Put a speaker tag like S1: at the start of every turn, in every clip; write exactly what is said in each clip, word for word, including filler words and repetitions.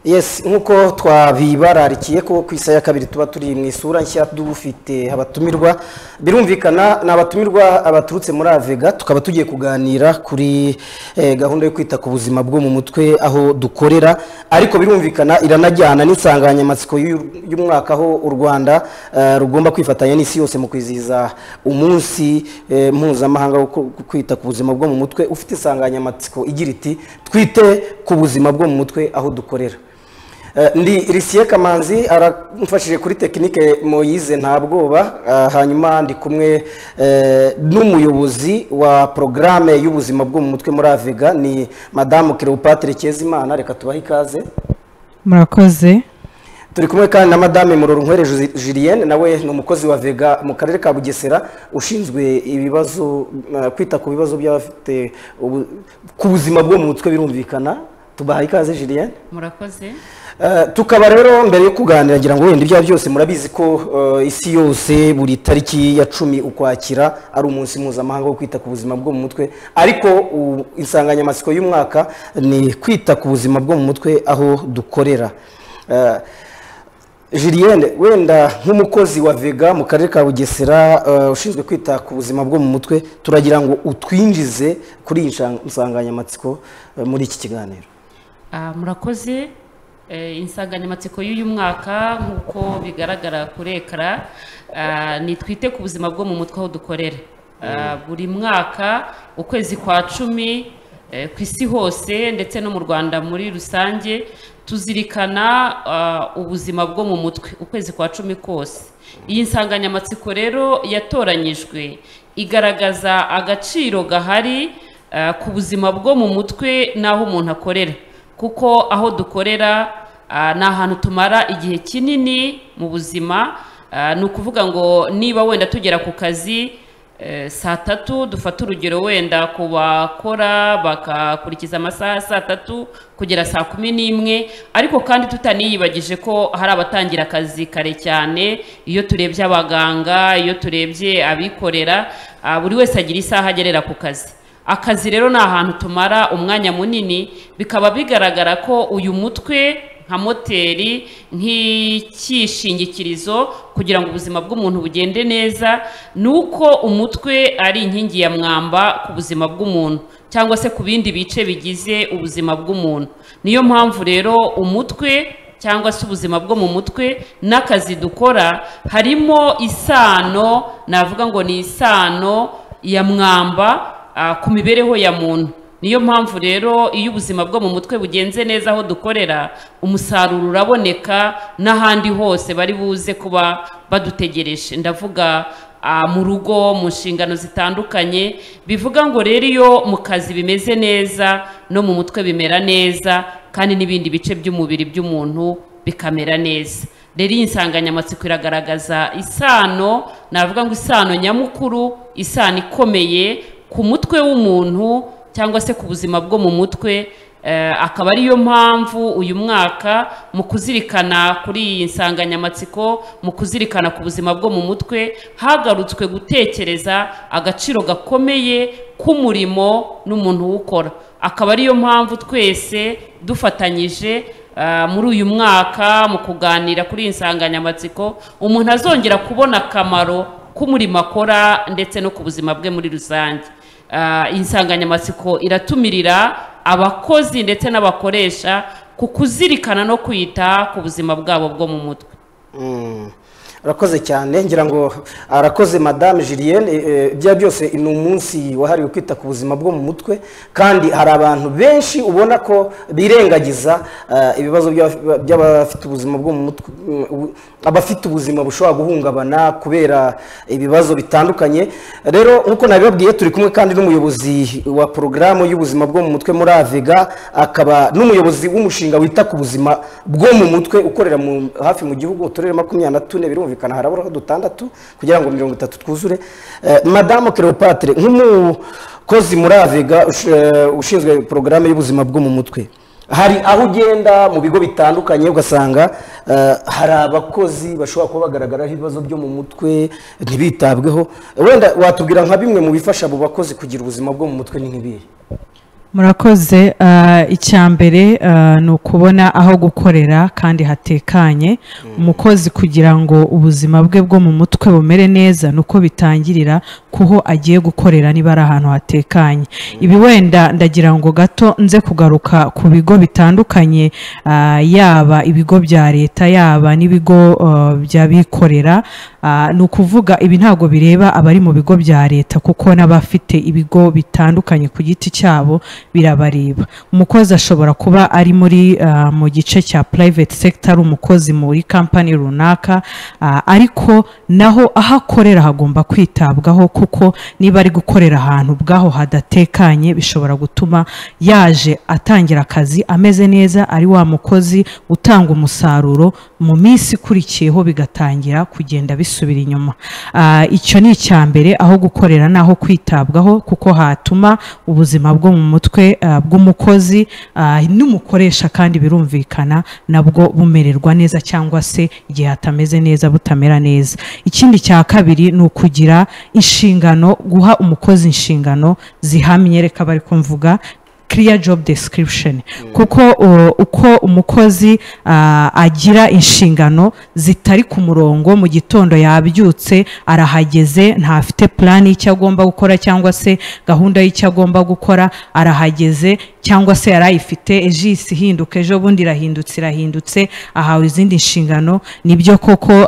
S1: Yes, nkuko twabibararikiye ko ku isa ya kabiri tuba turi mu isura nshya dufite abatumirwa birumvikana n'abatumirwa abaturutse muri Avega tukaba tugiye kuganira kuri eh, gahunda yo kwita ku buzima bwo mu mutwe aho dukorera ariko birumvikana iranajyana n'insanganyamatsiko y'umwaka aho u Rwanda uh, rugomba kwifatanya n'isi yose mu kwizihiza umunsi eh, mpuzamahanga wo kwita ku buzima bwo mu mutwe ufite insanganyamatsiko igira iti twite ku buzima bwo mu mutwe aho dukorera. Uh, ndi Risiye Kamanzi aramfashije kuri tekinike Moyize ntabwoba uh, hanyuma ndi kumwe uh, n'umuyobozi wa programme y'ubuzima bwo mu mutwe muri Avega ni Madame Cleopatre Kezimana reka tubahe ikaze.
S2: Murakoze.
S1: Turi kumwe kandi na Madame Murorunkwere Julienne nawe ni umukozi wa Avega mu karere ka Bugesera ushinzwe ibibazo uh, kwita ku bibazo by'abafite ku buzima bwo mu mutwe birumvikana. Tubahaye ikaze Julienne.
S3: Murakoze.
S1: Uh, tukaba rero mbere yo kuganira ngira ngo wenda ibya byose murabizi ko uh, isi yose buri tariki ya cumi ukwakira ari umunsi mpuzamahanga wo kwita ku buzima bwo mu mutwe ariko uh, insanganyamatsiko y'umwaka ni kwita ku buzima bwo mu mutwe aho dukorera. uh, Julienne wenda nk'umukozi wa Avega mu karere ka Bugesera uh, ushinzwe kwita ku buzima bwo mu mutwe turagira ngo utwinjize kuri iyi insanganyamatsiko uh, muri iki kiganiro.
S3: Uh, murakoze. Uh, insanganyamatsiko y'uyu mwaka nkuko bigaragara kuri ekara uh, ni twite ku buzima bwo mu mutwe aho dukorera. Uh, buri mwaka ukwezi kwa cumi uh, ku isi hose ndetse no mu Rwanda muri rusange tuzirikana uh, ubuzima bwo mu mutwe ukwezi kwa cumi kose. Iyi nsanganyamatsiko rero yatoranyijwe igaragaza agaciro gahari uh, ku buzima bwo mu mutwe naho umuntu akorera kuko aho dukorera uh, ni ahantu tumara igihe kinini mu buzima. Uh, ni ukuvuga ngo niba wenda tugera ku kazi uh, saa tatu dufata urugero wenda ku bakora bakakurikiza amasaha saa tatu kugera saa kumi n'imwe ariko kandi tutaniyibagije ko hari abatangira akazi kare cyane. Iyo turebye abaganga iyo turebye abikorera uh, buri wese agira isaha agerera ku kazi. Akazi rero ni ahantu tumara umwanya munini bikaba bigaragara ko uyu mutwe nka moteri nk'ikishingikirizo kugira ngo ubuzima bw'umuntu bugende neza nuko umutwe ari inkingi ya mwamba ku buzima bw'umuntu cyangwa se ku bindi bice bigize ubuzima bw'umuntu. Niyo mpamvu rero umutwe cyangwa se ubuzima bwo mu mutwe n'akazi dukora harimo isano, navuga ngo ni isano ya mwamba Uh, ku mibereho ya muntu. Niyo mpamvu rero iyo ubuzima bwo mu mutwe bugenze neza aho dukorera umusaruro uraboneka n'ahandi hose bari buze kuba badutegereje. Ndavuga uh, mu rugo mu nshingano zitandukanye bivuga ngo rero iyo mu kazi bimeze neza no mu mutwe bimera neza kandi n'ibindi bice by'umubiri by'umuntu bikamera neza. Rero iyi nsanganyamatsiko iragaragaza isano, navuga ngo isano nyamukuru, isano ikomeye ku mutwe w'umuntu cyangwa se ku buzima bwo mu mutwe. Uh, akaba ariyo mpamvu uyu mwaka mu kuzirikana kuri iyi nsanganyamatsiko mu kuzirikana ku buzima bwo mu mutwe hagarutswe gutekereza agaciro gakomeye k'umurimo n'umuntu wukora. Akaba ariyo mpamvu twese dufatanyije uh, muri uyu mwaka mu kuganira kuri iyi nsanganyamatsiko umuntu azongera kubona akamaro k'umurimo akora ndetse no ku buzima bwe muri rusange. Uh, insanganyamatsiko iratumirira abakozi ndetse n'abakoresha ku kuzirikana no kwita ku buzima bwabo bwo mu mutwe.
S1: Mm. Arakoze cyane ngira ngo arakoze Madame Julienne. Bya byose ni umunsi wahariwe kwita ku buzima bwo mu mutwe kandi hari abantu benshi ubona ko birengagiza uh, ibibazo by'abafite ubuzima bwo mu mutwe, abafite ubuzima bushobora guhungabana kubera ibibazo bitandukanye. Rero nkuko nabibabwiye turi kumwe kandi n'umuyobozi wa programme y'ubuzima bwo mu mutwe muri Avega akaba n'umuyobozi w'umushinga wita ku buzima bwo mu mutwe ukorera mu hafi mu gihugu uturere makumyabiri na tune birumvikana harabura dutandatu kugira ngo mirongo itatu twuzure. uh, Madame Cleopatre nk'umukozi muri Avega uh, ushinzwe programme y'ubuzima bwo mu mutwe hari aho ugenda mu bigo bitandukanye ugasanga uh, hari abakozi bashobora kuba bagaragaraho ibibazo byo mu mutwe ntibitabweho. Wenda watubwira nka bimwe mu bifasha abo bakozi kugira ubuzima bwo mu mutwe ni nk'ibihe?
S2: murakoze. Icya mbere ni ukubona aho gukorera kandi hatekanye. Umukozi kugira ngo ubuzima bwe bwo mu mutwe bumere neza nuko bitangirira kuho agiye gukorera niba ari ahantu hatekanye. Ibi wenda ndagira ngo gato nze kugaruka ku bigo bitandukanye, yaba ibigo bya leta yaba n'ibigo by'abikorera. Ni ukuvuga ibi ntabwo bireba abari mu bigo bya leta kuko n'abafite ibigo bitandukanye ku giti cyabo birabareba. Umukozi ashobora kuba ari muri uh, mu gice cya private sector, umukozi muri company runaka, uh, ariko naho aho akorera hagomba kwitabwaho kuko niba ari gukorera ahantu bwaho hadatekanye bishobora gutuma yaje atangira akazi ameze neza ari wa mukozi utanga umusaruro, mu minsi ikurikiyeho bigatangira kugenda bisubira inyuma. Uh, icyo ni icya mbere, aho gukorera naho kwitabwaho kuko hatuma ubuzima bwo mu mutwe uh, bw'umukozi uh, n'umukoresha kandi birumvikana nabwo bumererwa neza cyangwa se igihe hatameze neza butamera neza. Ikindi cya kabiri ni ukugira inshingano, guha umukozi inshingano zihamye, reka bari kumvuga clear job description, kuko uh, uko umukozi uh, agira inshingano zitari ku murongo, mu gitondo yabyutse arahageze ntafite plan y'icyo agomba gukora cyangwa se gahunda y'icyo agomba gukora, arahageze cyangwa se yarayifite ejisi hinduka ejo bundi irahindutse irahindutse ahawe izindi nshingano. Nibyo koko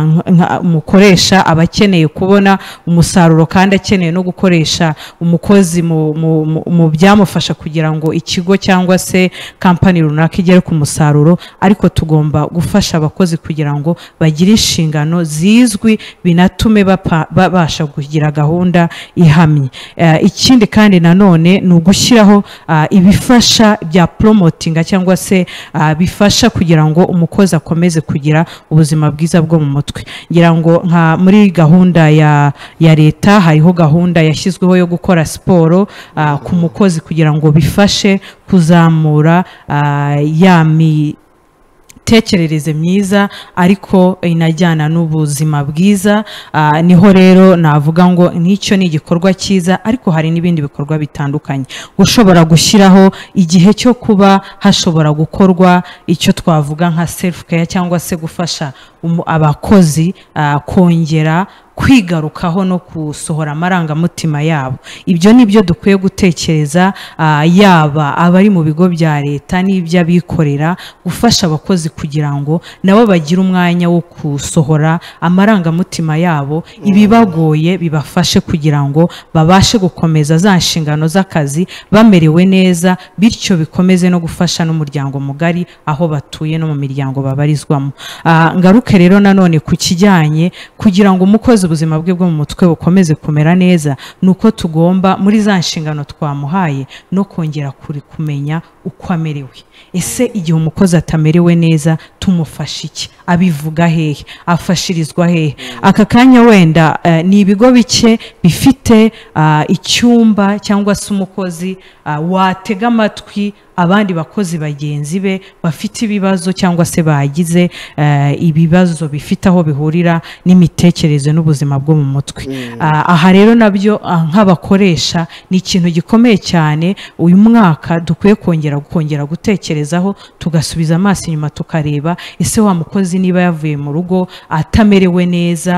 S2: umukoresha uh, abakeneye kubona umusaruro kandi akeneye no gukoresha umukozi mu, mu, mu, mu byamufasha kugira ngo ikigo cyangwa se company runaka igere ku musaruro, ariko tugomba gufasha abakozi kugira ngo bagire inshingano zizwi binatume babasha kugira gahunda ihamye. Uh, ikindi kandi nanone ni ugushyiraho uh, ibifasha bya promoting cyangwa se uh, bifasha kugira ngo umukozi akomeze kugira ubuzima bwiza bwo mu mutwe. Ngira ngo nka muri gahunda ya ya leta hariho gahunda yashyizweho yo gukora siporo uh, ku mukozi kugira ngo bifashe kuzamura uh, yami tekerereze myiza ariko inajyana n'ubuzima bwiza. Uh, niho rero navuga ngo nicyo ni igikorwa cyiza, ariko hari n'ibindi bikorwa bitandukanye gushobora gushyiraho igihe cyo kuba hashobora gukorwa icyo twavuga nka self care cyangwa se gufasha um, abakozi uh, kongera kwigarukaho no kusohora amarangamutima yabo. Ibyo nibyo dukwiye gutekereza, uh, yaba abari mu bigo bya leta n'iby'abikorera, gufasha abakozi kugira ngo nabo bagire umwanya wo kusohora amarangamutima yabo, ibibagoye bibafashe kugira ngo babashe gukomeza za nshingano z'akazi bamerewe neza, bityo bikomeze no gufasha n'umuryango mugari aho batuye no mu miryango babarizwamo. Uh, ngaruke rero nanone ku kijyanye kugira ngo umukozi ubuzima bwe bwo mu mutwe bukomeze kumera neza, nuko tugomba muri za nshingano twamuhaye no kongera kuri kumenya uko amerewe. Ese igihe umukozi atamerewe neza tumufasha iki? Abivuga hehe? Afashirizwa hehe? Aka kanya wenda uh, ni ibigo bike bifite uh, icyumba cyangwa se umukozi uh, watega amatwi abandi bakozi bagenzi be bafite ibibazo cyangwa se bagize uh, ibibazo bifite aho bihurira n'imitekerereze n'ubuzima bwo mu mutwe. Mm. Uh, aha rero nabyo uh, nk'abakoresha ni ikintu gikomeye cyane uyu mwaka dukwiye kongera kongera gutekerezaho, tugasubiza amaso inyuma tukareba ese wa mukozi niba yavuye mu rugo atamerewe neza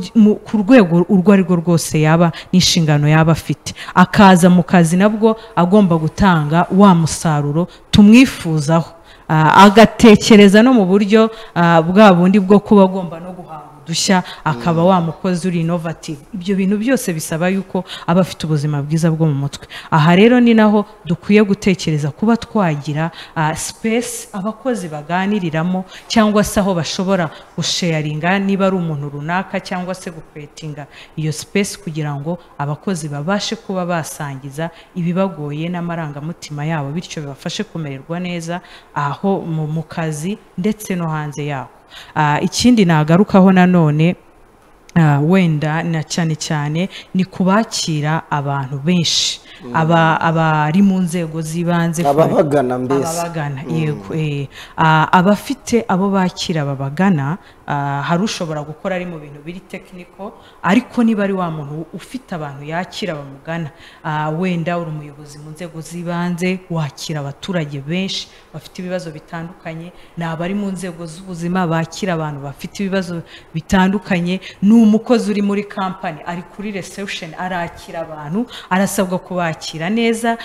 S2: ku rwego urwo ari rwo rwose yaba n'inshingano yaba afite, akaza mu kazi nabwo agomba gutanga wa musaruro tumwifuzaho, uh, agatekereza no mu buryo uh, bwa bundi bwo kuba agomba no guhanga dushya akaba wa mukozi uri innovative. Ibyo bintu byose bisaba yuko aba afite ubuzima bwiza bwo mu mutwe. Aha rero ni naho dukwiye gutekereza kuba twagira uh, space abakozi baganiriramo cyangwa se aho bashobora gusharinga niba ari umuntu runaka cyangwa se gukreatinga iyo space kugira ngo abakozi babashe kuba basangiza ibibagoye n'amarangamutima yabo, bityo bibafashe kumererwa neza aho mu kazi ndetse no hanze yabo. Uh, ikindi nagarukaho nanone Uh, wenda na cyane cyane ni kubakira abantu benshi aba abari mu nzego z'ibanze
S1: ababagana mbese
S2: ababagana yego eh uh, abafite abo bakira babagana uh, hari ushobora gukora ari mu bintu biri technical ariko niba ari wa muntu ufite abantu yakira bamugana uh, wenda uri umuyobozi mu nzego z'ibanze wakira abaturage benshi bafite ibibazo bitandukanye nabari mu nzego z'ubuzima bakira abantu bafite ibibazo bitandukanye umukozi uri muri company ari kuri reception arakira abantu arasabwa kubakira neza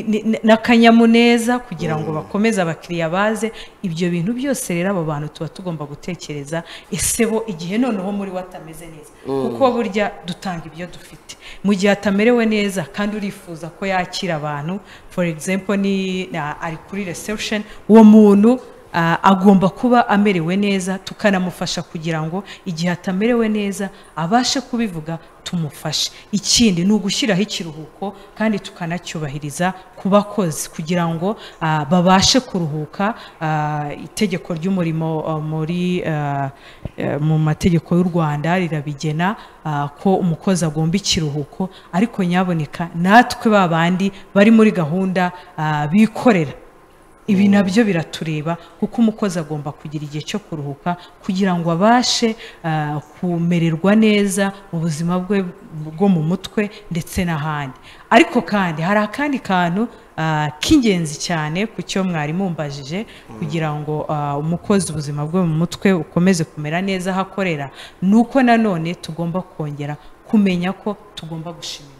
S2: n'akanyamuneza kugira ngo bakomeze abakiriya baze ibyo bintu byose rero abo bantu tuba tugomba gutekereza ese bo igihe noneho muri watameze neza kuko burya dutanga ibyo dufite mu gihe atamerewe neza kandi urifuza ko yakira abantu for example ni ari kuri reception uwo muntu Uh, agomba kuba amerewe neza tukanamufasha kugira ngo igihe atamerewe neza abashe kubivuga tumufashe ikindi ni ugushyiraho ikiruhuko kandi tukanacyubahiriza ku bakozi kugira ngo uh, babashe kuruhuka uh, itegeko ry'umurimo uh, muri uh, uh, mu mategeko y'u Rwanda rirabigena uh, ko umukozi agomba ikiruhuko ariko nyaboneka natwe babandi bari muri gahunda uh, bikorera ibi nabyo biratureba kuko umukozi agomba kugira igihe cyo kuruhuka kugira ngo abashe uh, kumererwa neza mu buzima bwe bwo mu mutwe ndetse n'ahandi ariko kandi hari akandi kantu uh, k'ingenzi cyane ku cyo mwari mumbajije kugira ngo uh, umukozi ubuzima bwe mu mutwe ukomeze kumera neza ahakorera nuko nanone tugomba kongera kumenya ko tugomba gushimira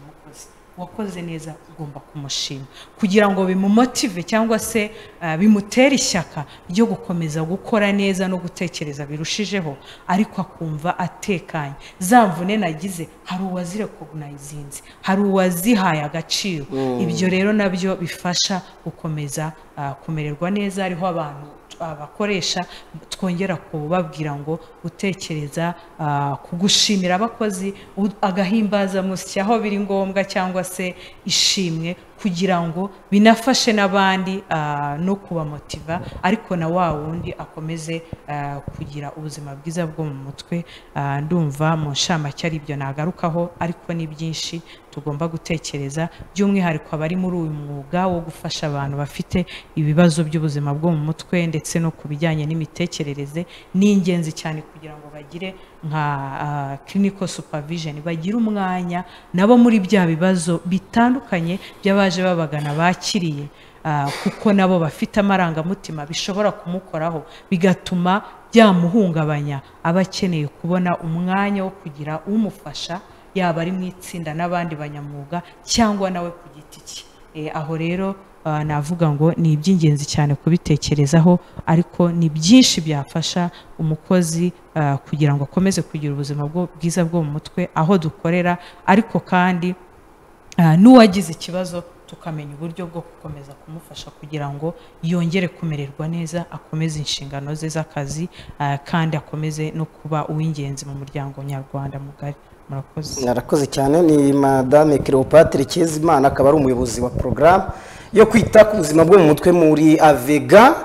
S2: wakoze neza ugomba kumushima kugira ngo bimumotive cyangwa se uh, bimutere ishyaka ryo gukomeza gukora neza no gutekereza birushijeho ariko akumva atekanye zamvune nagize hari uwazirecognizinze hari uwazihaye agaciro mm. ibyo rero nabyo bifasha gukomeza uh, kumererwa neza ariho abantu abakoresha twongera kubabwira ngo gutekereza uh, kugushimira abakozi agahimbaza musyi aho biri ngombwa cyangwa se ishimwe kugira ngo binafashe n'abandi uh, no kubamotiva ariko na wa wundi akomeze uh, kugira ubuzima bwiza bwo mu mutwe uh, ndumva mu nshamake ari ibyo nagarukaho ariko ni byinshi tugomba gutekereza by'umwihariko abari muri uyu mwuga wo gufasha abantu bafite ibibazo by'ubuzima bwo mu mutwe ndetse no kubijyanye n'imitekerereze ni ingenzi cyane kugira ngo bagire nka uh, clinical supervision bagira umwanya nabo muri bya bibazo bitandukanye by'abaje babagana bakiriye uh, kuko nabo bafite amarangamutima bishobora kumukoraho bigatuma byamuhungabanya abakeneye kubona umwanya wo kugira umufasha yaba ari mu itsinda n'abandi banyamwuga cyangwa nawe ku giti cye e, aho rero uh, navuga ngo ni iby'ingenzi cyane kubitekerezaho ariko ni byinshi byafasha umukozi uh, kugira ngo akomeze kugira ubuzima bwo bwiza bwo mu mutwe aho dukorera ariko kandi uh, n'uwagize ikibazo tukamenya uburyo bwo gukomeza kumufasha kugira ngo yongere kumererwa neza akomeze inshingano ze z'akazi uh, kandi akomeze no kuba uw'ingenzi mu muryango nyarwanda mugari
S1: narakoze cyane ni madame Cleopatre Kezimana akaba ari umuyobozi wa programme yo kwita ku buzima bwo mu mutwe muri Avega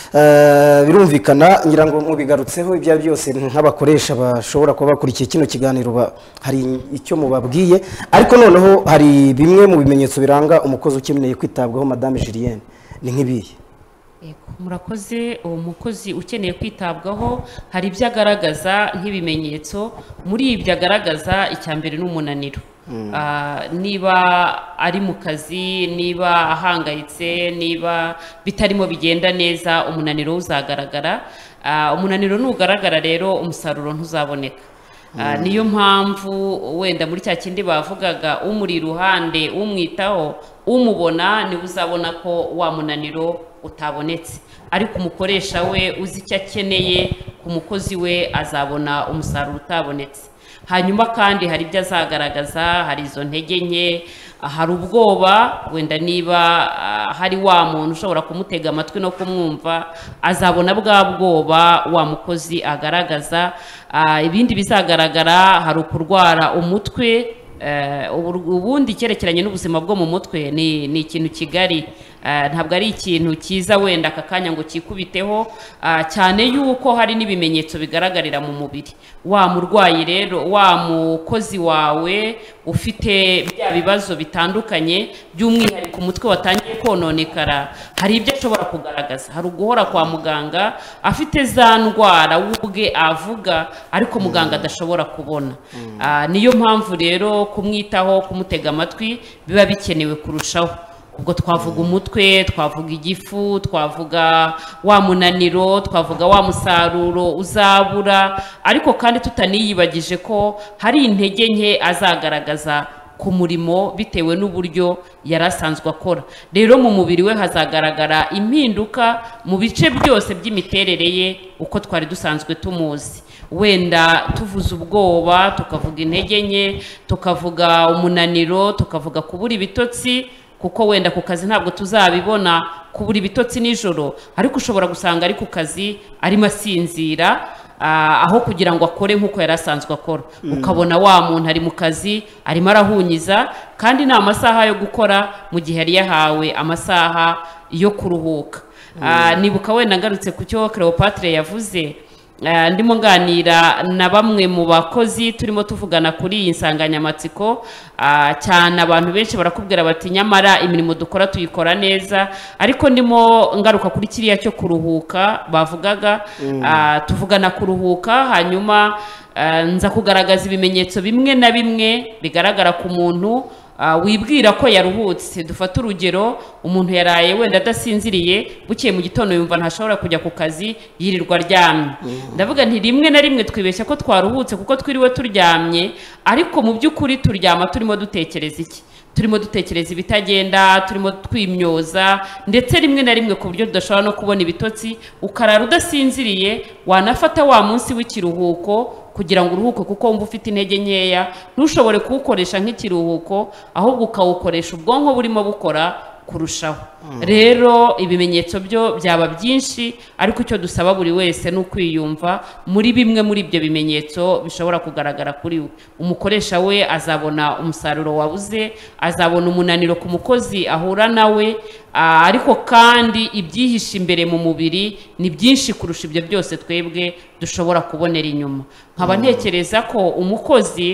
S1: uh, birumvikana ngira ngo mubigarutseho ibya byose nk'abakoresha bashobora kuba bakurikiye kino kiganiro hari icyo mubabwiye ariko noneho hari bimwe mu bimenyetso biranga umukozi ukeneye kwitabwaho madame Julienne ni nk'ibihe
S3: murakoze uwo mukozi ukeneye kwitabwaho hari ibyo agaragaza nk'ibimenyetso muri ibyo agaragaza icya mbere n'umunaniro niba ari mu kazi niba ahangayitse niba bitarimo bigenda neza umunaniro uzagaragara umunaniro nugaragara rero umusaruro ntuzaboneka niyo mpamvu wenda muri cya kindi bavugaga umuri iruhande umwitaho umubona niwe uzabona ko wa munaniro utabonetse ariko umukoresha we uzi icyo akeneye ku mukozi we azabona umusaruro utabonetse hanyuma kandi hari ibyo azagaragaza hari izo ntege nke hari ubwoba wenda niba hari wa muntu ushobora kumutega amatwi no kumwumva azabona bwa bwoba wa mukozi agaragaza ibindi bizagaragara hari ukurwara umutwe ubundi icyerekeranye n'ubuzima bwo mu mutwe ni ni ikintu kigari, ntabwo ari ikintu cyiza wenda aka kanya ngo kikubiteho, cyane yuko hari n'ibimenyetso bigaragarira mu mubiri. Wa murwayi rero, wa mukozi wawe ufite bya bibazo bitandukanye by'umwihariko umutwe watangiye kononekara, hari ibyo ashobora kugaragaza. Hari uguhora kwa muganga afite za ndwara ubwe avuga ariko muganga adashobora kubona. Niyo mpamvu rero kumwitaho, kumutega amatwi biba bikenewe kurushaho. Ubwo twavuga umutwe, twavuga igifu, twavuga wa munaniro, twavuga wa musaruro uzabura, ariko kandi tutaniyibagije ko hari intege nke azagaragaza ku murimo bitewe n'uburyo yari asanzwe akora. Rero mu mubiri we hazagaragara impinduka mu bice byose by'imiterere ye uko twari dusanzwe tumuzi. Wenda tuvuze ubwoba, tukavuga intege nke, tukavuga umunaniro, tukavuga kubura ibitotsi, kuko wenda ku kazi ntabwo tuzabibona kubura ibitotsi nijoro, ariko ushobora gusanga ari ku kazi arimo asinzira aho kugira ngo akore nk'uko yari asanzwe akora. Ukabona wa muntu ari mu kazi arimo arahunyiza, kandi ni amasaha yo gukora mu gihe yari yahawe amasaha yo kuruhuka. Nibuka wenda ngarutse ku cyo Cleopatre yavuze, ndimo nganira na bamwe mu bakozi turimo tuvugana kuri iyi nsanganyamatsiko, cyane abantu benshi barakubwira bati nyamara imirimo dukora tuyikora neza, ariko ndimo ngaruka kuri kiriya cyo kuruhuka bavugaga. Tuvugana kuruhuka, hanyuma nza kugaragaza ibimenyetso bimwe na bimwe bigaragara ku muntu wibwira ko yaruhutse. Dufata urugero, umuntu yaraye wenda adasinziriye, bukeye mu gitondo yumva ntashobora kujya ku kazi, yirirwa aryamye. Ndavuga nti rimwe na rimwe twibeshya ko twaruhutse kuko twiriwe turyamye, ariko mu by'ukuri turyama turimo dutekereza iki? Turimo dutekereza ibitagenda, turimo twimyoza, ndetse rimwe na rimwe ku buryo tudashobora no kubona ibitotsi, ukarara udasinziriye. Wanafata wa munsi w'ikiruhuko kugira ngo uruhuke kuko wumva ufite intege nkeya, ntushobore kuwukoresha nk'ikiruhuko, ahubwo ukawukoresha ubwonko burimo bukora kurushaho. Rero ibimenyetso byo byaba byinshi, ariko icyo dusaba buri wese ni ukwiyumva muri bimwe muri ibyo bimenyetso bishobora kugaragara kuri we. Umukoresha we azabona umusaruro wabuze, azabona umunaniro ku mukozi ahura nawe, ariko kandi ibyihishe imbere mu mubiri ni byinshi kurusha ibyo byose twebwe dushobora kubonera inyuma. Nkaba ntekereza ko umukozi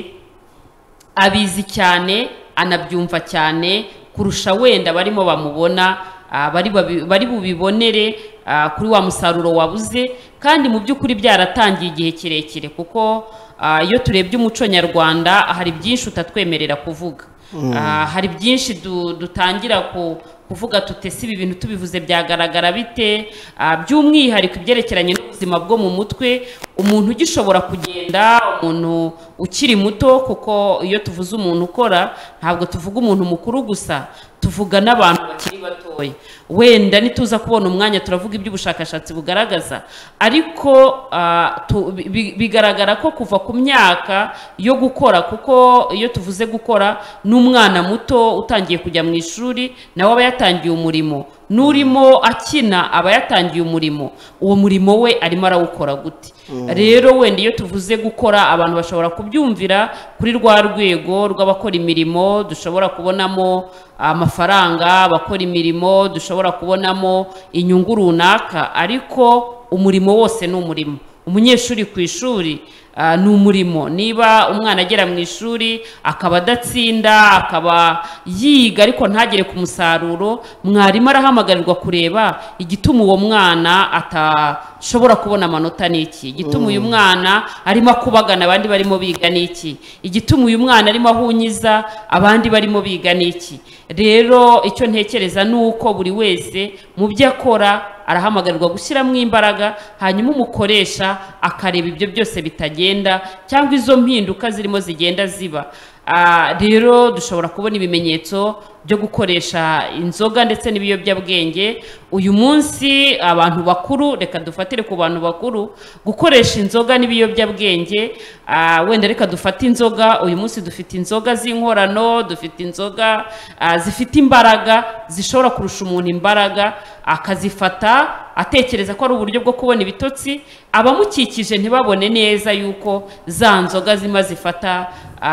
S3: abizi cyane, anabyumva cyane kurusha wenda barimo bamubona, bari bubibonere kuri wa musaruro wabuze, kandi mu by'ukuri byaratangiye igihe kirekire, kuko iyo turebye umuco nyarwanda hari byinshi utatwemerera kuvuga. Hari byinshi dutangira kuvuga tutese ibi bintu tubivuze byagaragara bite, by'umwihariko ibyerekeranye n'ubuzima bwo mu mutwe. Umuntu ugishobora kugenda, umuntu ukiri muto, kuko iyo tuvuze umuntu ukora ntabwo tuvuga umuntu mukuru gusa, tuvuga n'abantu bakiri batoya. Wenda nituza kubona umwanya turavuga iby'ubushakashatsi bugaragaza, ariko bigaragara ko kuva ku myaka yo gukora, kuko iyo tuvuze gukora n'umwana muto utangiye kujya mu ishuri nawe aba yatangiye umurimo, n'urimo akina aba yatangiye umurimo. Uwo murimo we arimo arawukora gute? Rero wenda iyo tuvuze gukora, abantu bashobora kubyumvira kuri rwa rwego rw'abakora imirimo dushobora kubonamo amafaranga, abakora imirimo dushobora kubonamo inyungu runaka, ariko umurimo wose ni umurimo. Umunyeshuri ku ishuri ni umurimo. Niba umwana agera mu ishuri akaba adatsinda, akaba yiga ariko ntagere ku musaruro, mwarimu arahamagarirwa kureba igituma uwo mwana atashobora kubona amanota n'iki, igituma uyu mwana arimo akubagana abandi barimo biga n'iki, igituma uyu mwana arimo ahunyiza abandi barimo biga n'iki. Rero icyo ntekereza ni uko buri wese mu byo akora arahamagarirwa gushyiramo imbaraga, hanyuma umukoresha akareba ibyo byose bitagenda cyangwa izo mpinduka zirimo zigenda ziba. Rero dushobora kubona ibimenyetso byo gukoresha inzoga ndetse n'ibiyobyabwenge. Uyu munsi abantu bakuru, reka dufatire ku bantu bakuru, gukoresha inzoga n'ibiyobyabwenge, uh, wenda reka dufate inzoga. Uyu munsi dufite inzoga z'inkorano, dufite inzoga uh, zifite imbaraga, zishobora kurusha umuntu imbaraga, akazifata atekereza ko ari uburyo bwo kubona ibitotsi, abamukikije ntibabone neza yuko za nzoga zima zifata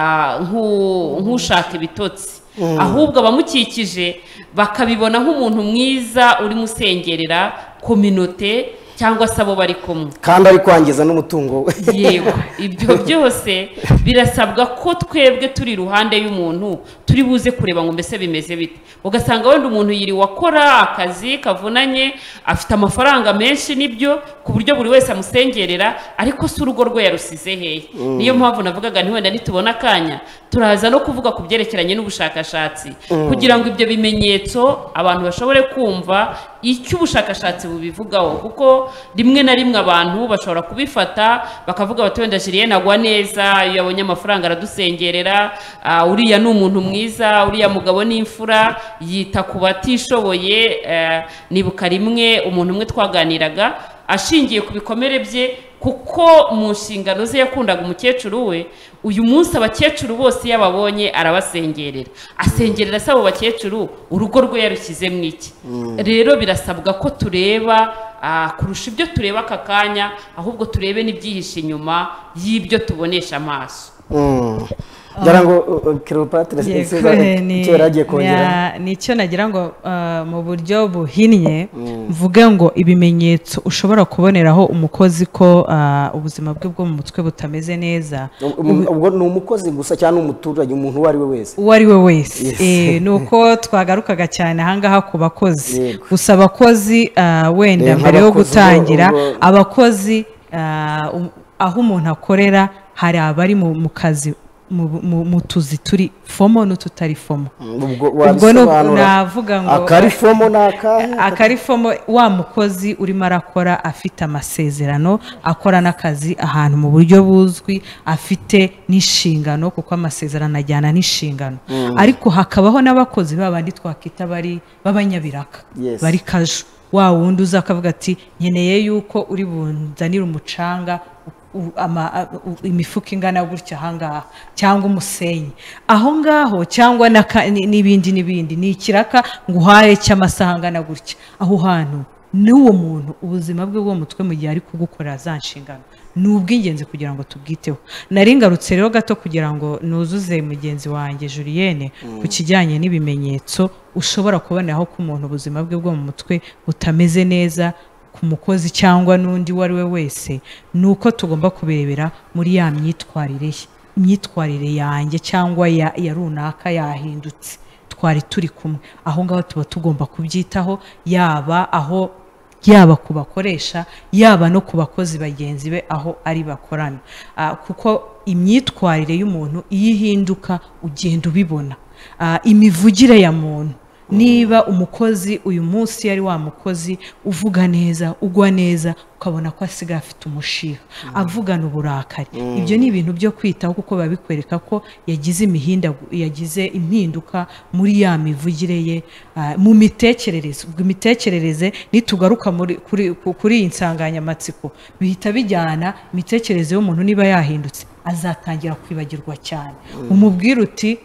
S3: nk'ushaka ibitotsi, ahubwo abamukikije bakabibona nk'umuntu mwiza uri musengerera kominote cyangwa se abo bari kumwe,
S1: kandi ari kwangiza n'umutungo we.
S3: Yego, ibyo byose birasabwa ko twebwe turi iruhande y'umuntu turi buze kureba ngo mbese bimeze bite. Ugasanga wenda umuntu yiri wakora akazi kavunanye, afite amafaranga menshi n'ibyo, ku buryo buri wese amusengerera, ariko si urugo rwe yarusize hehe. Mm. Niyo mpamvu navugaga nti wenda nitubona akanya turaza no kuvuga ku byerekeranye n'ubushakashatsi, mm. kugira ngo ibyo bimenyetso abantu bashobore kumva icyo ubushakashatsi bubivugaho, kuko rimwe na rimwe abantu bashobora kubifata bakavuga bati wenda Julienne agwa neza, iyo yabonye amafaranga aradusengerera, uh, uriya ni umuntu mwiza, uriya mugabo ni imfura, yita ku batishoboye. Uh, nibuka rimwe umuntu umwe twaganiraga ashingiye ku bikomere bye, kuko mu nshingano ze yakundaga umukecuru we. Uyu munsi abakecuru bose iyo ababonye arabasengerera, asengerera se abo bakecuru urugo rwe yarushyize mu iki. Mm. Rero birasabwa ko tureba uh, kurusha ibyo tureba aka kanya, ahubwo turebe n'ibyihishe inyuma y'ibyo tubonesha amaso.
S1: Mm. Ngira ngo Cleopatra icyo yaragiye kongera
S2: nicyo nagira ngo mu buryo buhinnye mvuge ngo ibimenyetso ushobora kuboneraho umukozi ko ubuzima bwe bwo mu mutwe butameze neza.
S1: Ubwo ni umukozi gusa cyangwa umuturage, umuntu uwo ari we wese?
S2: Uwo ari we wese. Nuko twagarukaga cyane ahangaha ku bakozi, gusa abakozi wenda mbere yo gutangira, abakozi aho umuntu akorera hari abari mu kazi mu tuzi turi fomo n'ututari fomo.
S1: Ubwo
S2: navuga ngo
S1: akari fomo n'akahe?
S2: Akari fomo wa mukozi urimo arakora afite amasezerano, akora n'akazi ahantu mu buryo buzwi, afite n'inshingano, kuko amasezerano ajyana n'inshingano. Mm. Ariko hakabaho n'abakozi babandi twakita bari b'abanyabiraka. Yes. Bari kaju, wa wundi uza akavuga ati nkeneye yuko uri bunzanire umucanga ama imifuka ingana gutya ahangaha, cyangwa umusenyi aho ngaho, cyangwa n'ibindi n'ibindi, ni ikiraka nguhaye cy'amasaha angana gutya. Aho hantu n'uwo muntu ubuzima bwe bwo mutwe mu gihe ari kugukorera za nshingano ni ubw'ingenzi kugira ngo tubwiteho. Nari ngarutse rero gato kugira ngo nuzuze mugenzi wanjye Julienne mm. ku kijyanye n'ibimenyetso ushobora kuboneraho ko umuntu ubuzima bwe bwo mu mutwe butameze neza ku mukozi cyangwa n'undi wari we wese. Nuko tugomba kubirebera muri ya myitwarire ye, imyitwarire yanjye cyangwa ya, ya runaka yahindutse, twari turi kumwe. Aho ngaho tuba tugomba kubyitaho, yaba aho yaba kubakoresha, yaba no ku bakozi bagenzi be aho ari bakorana. Uh, kuko imyitwarire y'umuntu iyo ihinduka ugenda ubibona. Uh, imivugire ya muntu, niba umukozi uyu munsi yari wa mukozi uvuga neza, ugwa neza, ukabona ko asigaye afite umushiha, mm. avugana uburakari, mm. ibyo ni ibintu byo kwitaho, kuko babikwereka ko yagize imihinda yagize impinduka muri ya mivugire ye, uh, mu mitekerereze. Ubwo imitekerereze nitugaruka muri kuri kuri insanganyamatsiko bihita bijyana. Imitekerereze y'umuntu niba yahindutse azatangira kwibagirwa cyane. Mm. Umubwira uti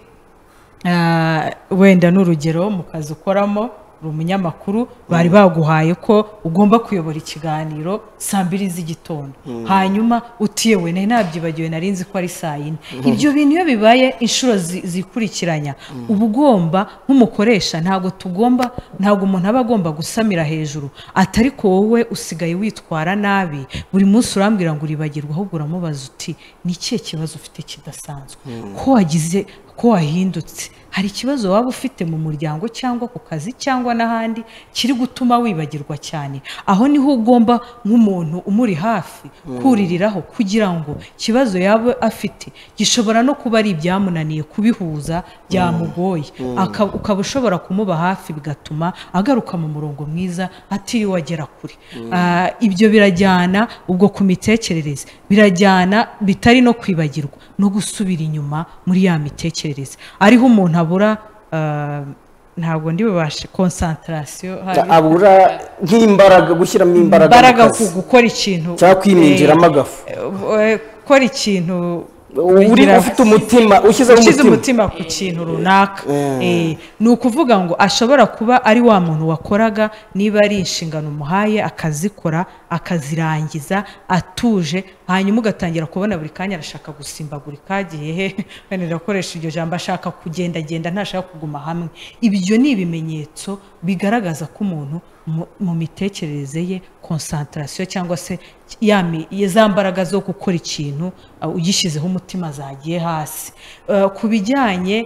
S2: Uh, wenda n'urugero mu kazi ukoramo uri umunyamakuru, bari baguhaye ko ugomba kuyobora ikiganiro saa mbiri z'igitondo, mm. hanyuma utiyewe nari nabyibagiwe, nari nzi ko ari saa yine. Mm. Ibyo bintu iyo bibaye inshuro zikurikiranya, mm. uba ugomba nk'umukoresha, ntabwo tugomba ntabwo umuntu aba agomba gusamira hejuru atari ko wowe usigaye witwara nabi, buri munsi urambwira ngo uribagirwa, ahubwo uramubaza uti ni ikihe kibazo ufite kidasanzwe, mm. ko wagize ko wahindutse, hari ikibazo waba ufite mu muryango cyangwa ku kazi cyangwa n'ahandi kiri gutuma wibagirwa cyane. Aho niho ugomba nk'umuntu umuri hafi kuririraho, kugira ngo ikibazo yaba afite gishobora no kuba ari ibyamunaniye kubihuza, byamugoye, ukaba ushobora kumuba hafi, bigatuma agaruka mu murongo mwiza atiriwe agera kure. Uh, ibyo birajyana ubwo ku mitekerereze, birajyana bitari no kwibagirwa, no gusubira inyuma muri ya mitekerereze. Ariho umuntu abura uh, ntabwo ndi bubashe concentration
S1: abura nk'imbaraga gushyiramo imbaraga
S2: imbaraga ku gukora ikintu
S1: cyangwa kwiminjiramo agafu
S2: gukora ikintu
S1: uri ufite umutima ushyize
S2: umutima ku kintu runaka ni ukuvuga ngo ashobora kuba ari wa muntu wakoraga niba ari inshingano umuhaye akazikora akazirangiza atuje hanyuma ugatangira kubona buri kanya arashaka gusimbagurika agiye he wenda ndakoresha iryo jambo ashaka kugendagenda ntashaka kuguma hamwe. Ibyo ni ibimenyetso bigaragaza ko umuntu mu mitekerereze ye concentration cyangwa se za mbaraga zo gukora ikintu ugishyizeho umutima zagiye hasi. Ku bijyanye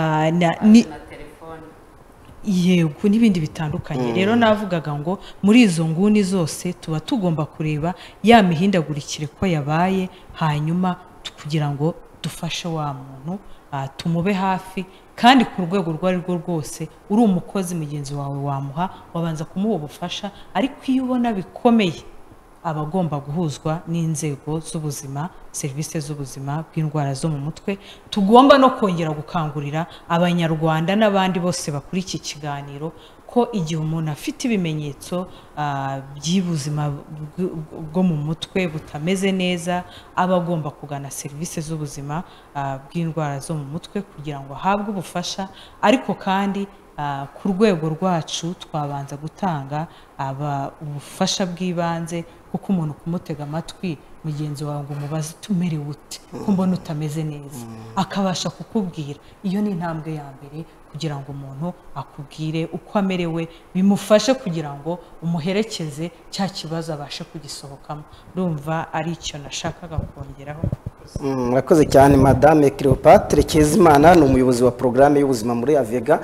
S2: yego n'ibindi bitandukanye rero navugaga ngo muri izo nguni zose tuba tugomba kureba ya mihindagurikire ko yabaye hanyuma kugira ngo dufashe wa muntu tumube hafi kandi ku rwego rwo ari rwo rwose uri umukozi mugenzi wawe wamuha wabanza kumuha ubufasha, ariko iyo ubona bikomeye aba agomba guhuzwa n'inzego z'ubuzima, serivisi z'ubuzima bw'indwara zo mu mutwe. Tugomba no kongera gukangurira abanyarwanda n'abandi bose bakuri iki kiganiro ko igihe umuntu afite ibimenyetso by'ubuzima bwo mu mutwe butameze neza aba agomba kugana serivisi z'ubuzima bw'indwara zo mu mutwe kugira ngo ahabwe ubufasha, ariko kandi ku rwego rwacu twabanza gutanga ubufasha bw'ibanze kuko umuntu kumutega amatwi mugenzi wawe ngo umubaze umerewe ute ko mbona utameze neza akabasha kukubwira, iyo ni intambwe ya mbere kugira ngo umuntu akubwire uko amerewe bimufashe kugira ngo umuherekeze cya kibazo abashe kugisohokamo. Ndumva ari icyo nashakaga kongeraho.
S1: Murakoze cyane Madame Cleopatre Kezimana, ni umuyobozi wa porogaramu y'ubuzima muri Avega.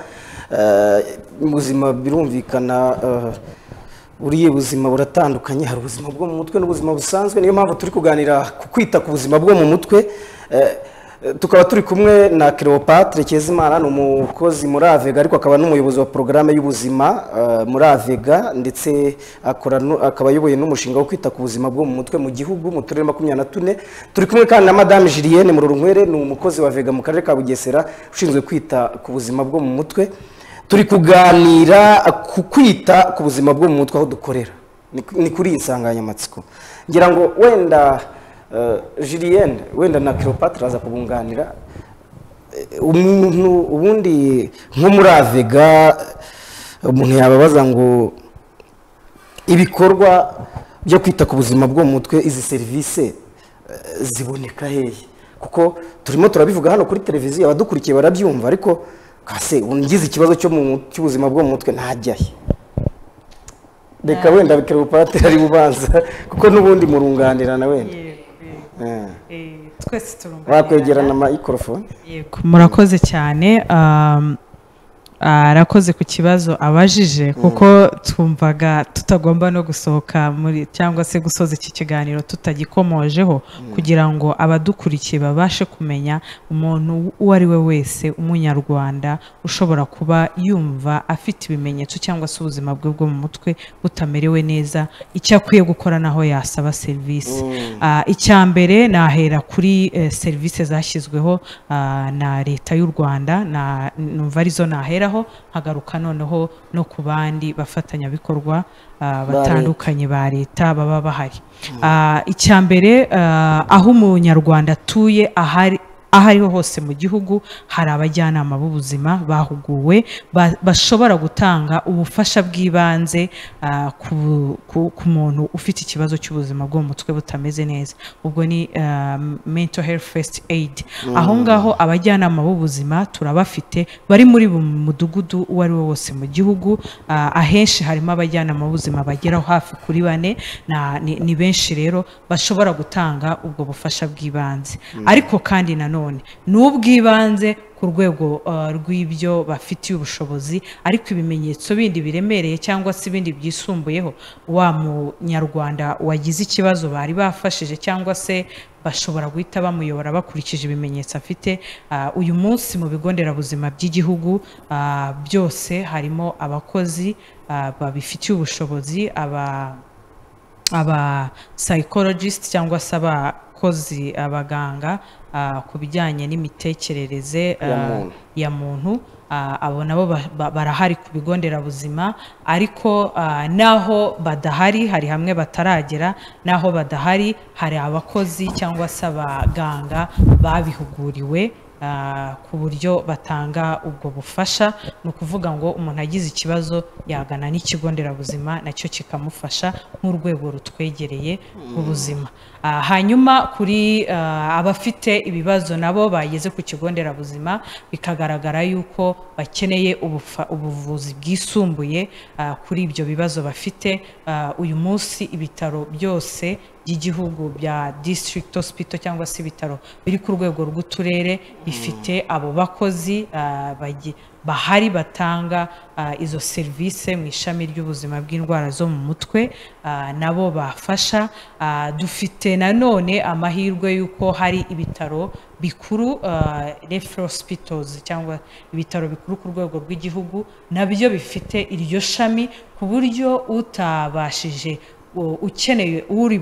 S1: Ubuzima birumvikana buriye ubuzima buratandukanye, hari ubuzima bwo mu mutwe n'ubuzima busanzwe, niyo mpamvu turi kuganira ku kwita ku buzima bwo mu mutwe. Tukaba turi kumwe na Cleopatre Kezimana, ni umukozi muri Avega ariko akaba n'umuyobozi wa porogaramu y'ubuzima muri Avega, ndetse akaba ayoboye n'umushinga wo kwita ku buzima bwo mu mutwe mu gihugu mu turere makumyabiri na tune. Turi kumwe kandi na Madame Julienne Murorunkwere, ni umukozi wa Avega mu karere ka Bugesera ushinzwe kwita ku buzima bwo mu mutwe. Turi kuganira ku kwita ku buzima bwo mu mutwe aho dukorera, ni kuri iyi nsanganyamatsiko. Ngira ngo wenda Julienne wenda na Cleopatre aza kubunganira umuntu ubundi nko muri Avega umuntu yababaza ngo ibikorwa byo kwita ku buzima bwo mu mutwe izi serivisi ziboneka hehe, kuko turimo turabivuga hano kuri televiziyo abadukurikiye barabyumva, ariko kase ungize ikibazo cyo mu cy'ubuzima bwo mu mutwe ntajyahe. Reka wenda Cleopatre ari bubanza kuko nubundi murunganirana wenda
S2: twese turunganira.
S1: Wakwegerana microphone.
S2: Yego murakoze cyane. Arakoze ku kibazo abajije kuko twumvaga tutagomba no gusohoka muri cyangwa se gusoza iki kiganiro tutagikomojeho kugira ngo abadukurikiye babashe kumenya umuntu uwo ari we wese umunyarwanda ushobora kuba yumva afite ibimenyetso cyangwa se ubuzima bwe bwo mu mutwe butamerewe neza icyo akwiye gukora naho yasaba serivisi. Icya mbere nahera kuri serivisi zashyizweho na leta y'u Rwanda, numva arizo nahera hagaruka noneho no ku bandi bafatanyabikorwa batandukanye ba leta baba bahari. Icya mbere aho umunyarwanda atuye ahari aho ariho hose mu gihugu hari abajyanama b'ubuzima bahuguwe bashobora gutanga ubufasha bw'ibanze ku muntu ufite ikibazo cy'ubuzima bwo mu mutwe butameze neza, ubwo ni mental health first aid. Aho ngaho abajyanama b'ubuzima turabafite bari muri buri mudugudu uwo ari wo wose mu gihugu. Ahenshi harimo abajyanama b'ubuzima bageraho hafi kuri bane, ni benshi rero bashobora gutanga ubwo bufasha bw'ibanze. Ariko kandi nanone n'ubwibanze ku rwego rw'ibyo bafitiye ubushobozi, ariko ibimenyetso bindi biremereye cyangwa se ibindi byisumbuyeho wa munyarwanda wagize ikibazo bari bafashije cyangwa se bashobora guhita bamuyobora bakurikije ibimenyetso afite. Uyu munsi mu bigo nderabuzima by'igihugu byose harimo abakozi babifitiye ubushobozi, aba aba psychologist cyangwa se abakozi abaganga uh, ku bijyanye n'imitekerereze uh, ya muntu uh, abo nabo ba, ba, barahari ku bigo nderabuzima ariko uh, naho badahari hari hamwe bataragera naho badahari hari abakozi cyangwa se abaganga babihuguriwe Uh, ku buryo batanga ubwo bufasha ni ukuvuga ngo umuntu agize ikibazo yagana n'ikigo nderabuzima nacyo kikamufasha nk'urwego rutwegereye rw'ubuzima uh, hanyuma kuri uh, abafite ibibazo nabo bageze ku kigo nderabuzima bikagaragara yuko bakeneye ubuvuzi bwisumbuye uh, kuri ibyo bibazo bafite uh, uyu munsi ibitaro byose by'igihugu bya district hospital cyangwa se ibitaro biri ku rwego rw'uturere bifite abo bakozi uh, bahari batanga uh, izo serivisi mu ishami ry'ubuzima bw'indwara zo mu mutwe uh, nabo bafasha uh, dufite nanone amahirwe yuko hari ibitaro bikuru uh, referral hospitals cyangwa ibitaro bikuru ku rwego rw'igihugu nabyo bifite iryo shami ku buryo utabashije ukeneye uri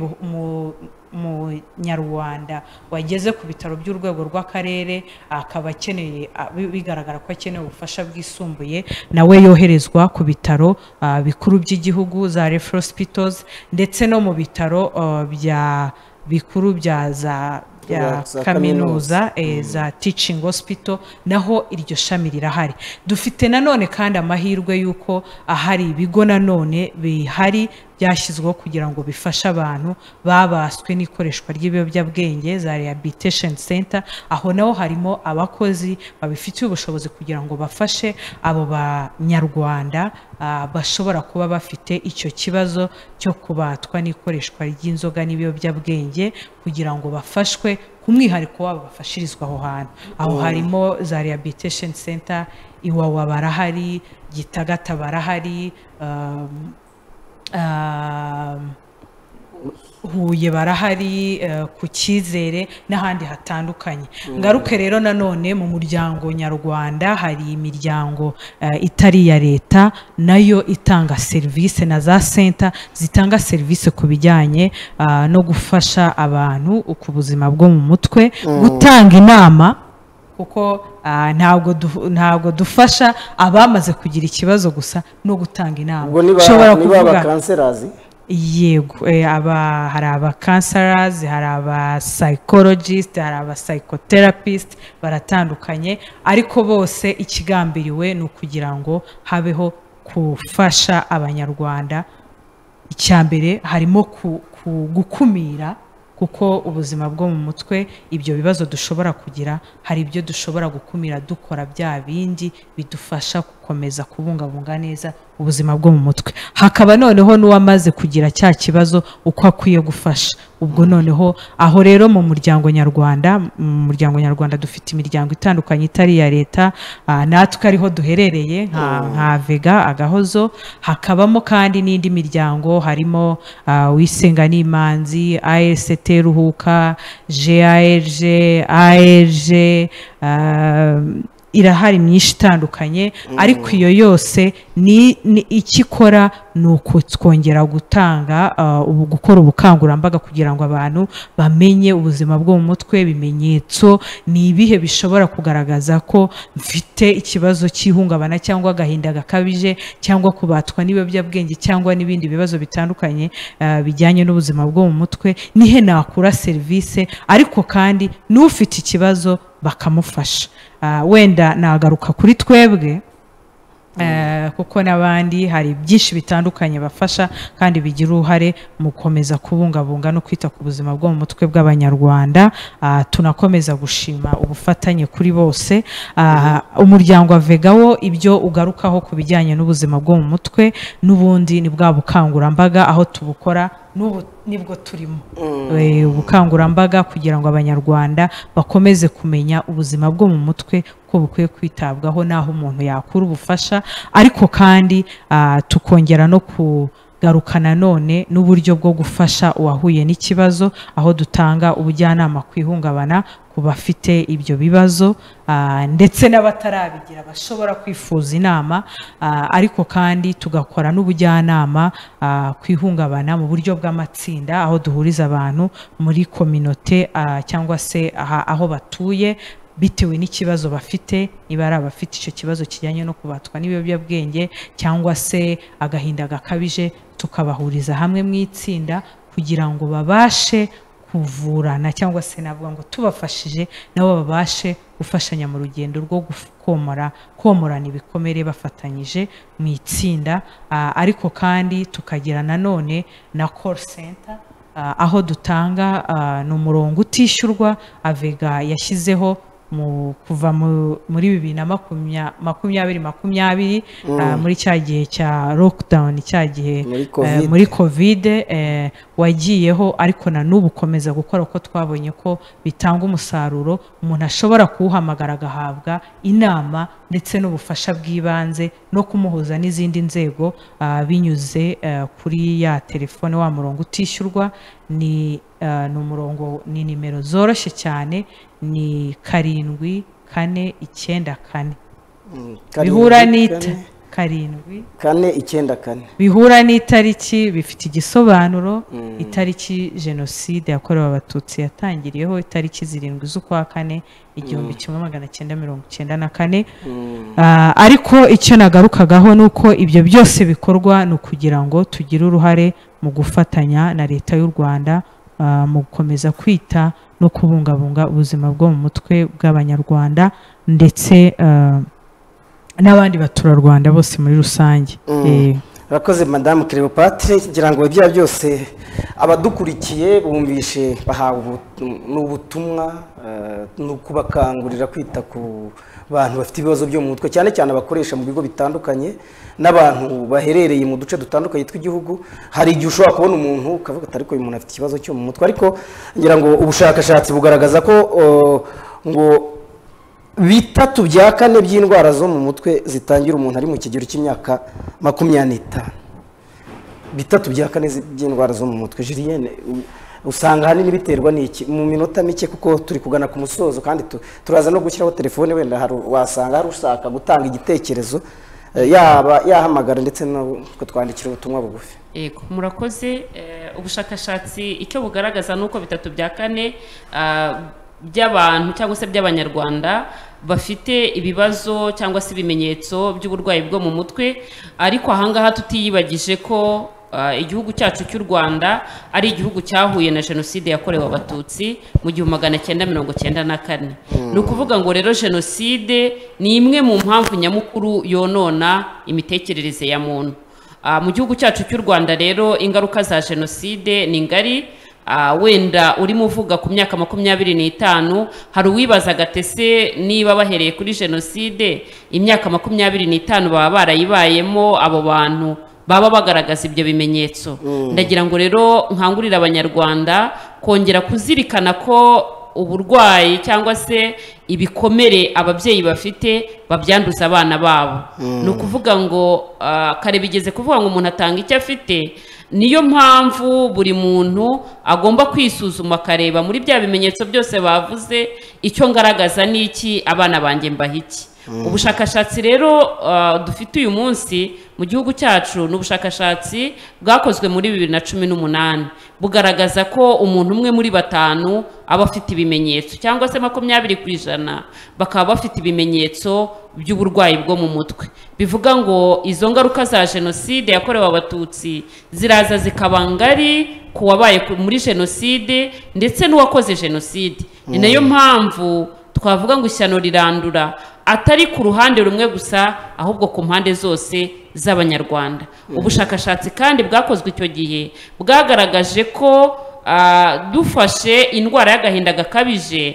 S2: mu Nyarwanda wageze ku bitaro by'urwego rw'akarere akaba akeneye bigaragara ko akeneye ubufasha bwisumbuye nawe yoherezwa ku bitaro uh, bikuru by'igihugu za referral hospitals ndetse no mu bitaro uh, bya bikuru bya za ya kaminuza e, za teaching hospital naho iryo shami rirahari dufite nanone kandi amahirwe yuko ahari ibigo nanone bihari byashyizweho kugira ngo bifashe abantu babaswe n'ikoreshwa ry'ibiyobyabwenge za rehabilitation center aho naho harimo abakozi babifitiye ubushobozi kugira ngo bafashe abo banyarwanda uh, bashobora kuba bafite icyo kibazo cyo kubatwa n'ikoreshwa ry'inzoga n'ibiyobyabwenge kugira ngo bafashwe ku mwihariko wabo bafashirizwa aho hantu aho harimo za rehabilitation center Iwawa barahari Gitagata barahari um, Uh, Huye barahari uh, ku Cyizere n'ahandi hatandukanye ngaruke rero nanone mu muryango nyarwanda hari imiryango uh, itari ya leta nayo itanga service na za center zitanga service ku bijyanye uh, no gufasha abantu ku buzima bwo mu mutwe mm. gutanga inama kuko uh, ntabwo du, ntabwo dufasha abamaze kugira ikibazo gusa no gutanga inama
S1: ushobora kuvuga kanserazi
S2: yego eh, aba hari aba counselors hari aba psychologist hari aba psychotherapist baratandukanye ariko bose ikigambiriwe no kugira ngo habeho kufasha abanyarwanda icyambere harimo ku, ku gukumira kuko ubuzima bwo mu mutwe ibyo bibazo dushobora kugira hari ibyo dushobora gukumira dukora bya bindi bidufasha gukomeza kubungabunga neza ubuzima bwo mu mutwe hakaba noneho n'uwamaze kugira cya kibazo uko akwiye gufasha ubwo noneho aho rero mu muryango nyarwanda mu muryango nyarwanda dufite imiryango itandukanye itari ya leta uh, natwe ariho duherereye nka nka Vega Agahozo hakabamo kandi n'indi miryango harimo uh, Wisenga n'Imanzi A S T Ruhuka G A R G A R G uh, irahari myinshi itandukanye mm. ariko iyo yose ni, ni ikikora nuko twongera gutanga uh, ubu gukora ubukangurambaga kugira ngo abantu bamenye ubuzima bwo mu mutwe bimenyetso ni ibihe bishobora kugaragaza ko mfite ikibazo cy'ihungabana cyangwa agahinda gakabije cyangwa kubatwa n'ibiyobyabwenge cyangwa n'ibindi bibazo bitandukanye uh, bijyanye n'ubuzima bwo mu mutwe nihe nakura service ariko kandi n'ufite ikibazo bakamufasha uh, wenda nagaruka kuri twebwe Uh, kuko n'abandi hari byinshi bitandukanye bafasha kandi bigira uruhare mu komeza kubungabunga no kwita ku buzima bwo mu mutwe bw'abanyarwanda uh, tunakomeza gushima ubufatanye kuri bose uh, umuryango wa Vega wo ibyo ugarukaho ku bijyanye n'ubuzima bwo mu mutwe n'ubundi ni bwa bukangurambaga aho tubukora n'ubu nibwo turimo mm. ubukangurambaga kugira ngo abanyarwanda bakomeze kumenya ubuzima bwo mu mutwe ko bukwiye kwitabwaho naho umuntu yakura ubufasha ariko kandi uh, tukongera no ku garukana none n'uburyo bwo gufasha uwahuye n'ikibazo aho dutanga ubujyanama kwihungabana ku bafite ibyo bibazo ah, ndetse n'abatarabigira bashobora kwifuza inama, ah, ariko kandi tugakora n'ubujyanama ah, ku ihungabana mu buryo bw'amatsinda aho duhuriza abantu muri kominote ah, cyangwa se aha, aho batuye bitewe n'ikibazo bafite, niba ari abafite icyo kibazo kijyanye no kubatwa n'ibiyobyabwenge cyangwa se agahinda gakabije, tukabahuriza hamwe mu itsinda kugira ngo babashe kuvurana cyangwa se navuga ngo tubafashije nabo babashe gufashanya mu rugendo rwo komora komorana ibikomere bafatanyije mu itsinda. Ah, ariko kandi tukagira nanone na call center ah, aho dutanga ah, n'umurongo utishyurwa Avega yashyizeho mu kuva mu- muri bibiri na makumya- makumyabiri makumyabiri ah, muri cya gihe cya lockdown, cya gihe
S1: Muri
S2: eh,
S1: Covid.
S2: muri covid eh, wagiyeho, ariko na n'ubu ukomeza gukora uko twabonye ko bitanga umusaruro, umuntu ashobora kuwuhamagara agahabwa inama ndetse n'ubufasha bw'ibanze no kumuhuza n'izindi nzego ah, binyuze eh, kuri ya telefone, wa murongo utishyurwa. Ni ah, ni umurongo, ni nimero zoroshye cyane, ni karindwi kane icyenda kane
S1: Mm,
S2: bihura
S1: karindwi,
S2: n'ita
S1: kane,
S2: karindwi
S1: kane icyenda kane.
S2: bihura n'itariki, bifite igisobanuro. Itariki jenoside yakorewe abatutsi yatangiriyeho itariki zirindwi z'ukwa kane igihumbi kimwe magana cyenda mirongo icyenda na kane. Ah, ariko icyo nagarukagaho ni uko ibyo byose bikorwa ni ukugira ngo tugire uruhare mu gufatanya na leta y'u Rwanda ah, mu gukomeza kwita no kubungabunga ubuzima bwo mu mutwe bw'abanyarwanda ndetse ah, n'abandi baturarwanda bose muri rusange. Eh,
S1: Urakoze Madame Cleopatre, ngira ngo ibya byose abadukurikiye bumvishe bahawe ubu- n'ubutumwa eh, no kubakangurira kwita ku bantu bafite ibibazo byo mu mutwe, cyane cyane abakoresha mu bigo bitandukanye n'abantu baherereye mu duce dutandukanye tw'igihugu. Hari igihe ushobora kubona umuntu ukavuga ati ariko uyu muntu afite ikibazo cyo mu mutwe, ariko ngira ngo ubushakashatsi bugaragaza ko oh, ngo bitatu bya kane by'indwara zo mu mutwe zitangira umuntu ari mu kigero cy'imyaka makumyabiri n'itanu. Bitatu bya kane zi- by'indwara zo mu mutwe. Julienne, u- usanga ahanini biterwa n'iki? Mu minota mike kuko turi kugana ku musozo kandi tu- turaza no gushyiraho telefone, wenda hari wasanga hari ushaka gutanga igitekerezo eh, yaba yahamagara ndetse no kutwandikira ubutumwa bugufi.
S3: Ego, murakoze. eh, ubushakashatsi icyo bugaragaza ni uko bitatu bya kane ah, by'abantu cyangwa se by'abanyarwanda bafite ibibazo cyangwa se ibimenyetso by'uburwayi bwo mu mutwe, ariko ahangaha tutiyibagije ko ah, igihugu cyacu cy'u Rwanda ari igihugu cyahuye na jenoside yakorewe abatutsi mu gihumbi magana cyenda mirongo cyenda na kane. Ni ukuvuga ngo rero jenoside ni imwe mu mpamvu nyamukuru yonona imitekerereze ya muntu. Ah, mu gihugu cyacu cy'u Rwanda rero ingaruka za jenoside ni ngari. Ah, wenda urimo uvuga ku myaka makumyabiri n'itanu, hari uwibaza agatese niba bahereye kuri jenoside imyaka makumyabiri n'itanu baba barayibayemo, abo bantu baba bagaragaza ibyo bimenyetso. Ndagira ngo rero nkangurira abanyarwanda kongera kuzirikana ko uburwayi cyangwa se ibikomere ababyeyi bafite babyanduza abana babo. Ni ukuvuga ngo ah, kare bigeze kuvuga ngo umuntu atanga icyo afite. Niyo mpamvu buri muntu agomba kwisuzuma akareba muri bya bimenyetso byose bavuze, icyo ngaragaza n'iki, abana banjye mbaha iki. Ubushakashatsi rero ah, dufite uyu munsi mu gihugu cyacu ni ubushakashatsi bwakozwe muri bibiri na cumi n'umunani, bugaragaza ko umuntu umwe muri batanu aba afite ibimenyetso, cyangwa se makumyabiri ku ijana bakaba bafite ibimenyetso by'uburwayi bwo mu mutwe. Bivuga ngo izo ngaruka za jenoside yakorewe abatutsi ziraza zikaba ngari ku wabaye ku- muri jenoside ndetse n'uwakoze jenoside. Ni nayo mpamvu twavuga ngo ishyano rirandura, atari ku ruhande rumwe gusa ahubwo ku mpande zose z'abanyarwanda. Ubushakashatsi kandi bwakozwe icyo gihe bwagaragaje ko ah, dufashe indwara y'agahinda gakabije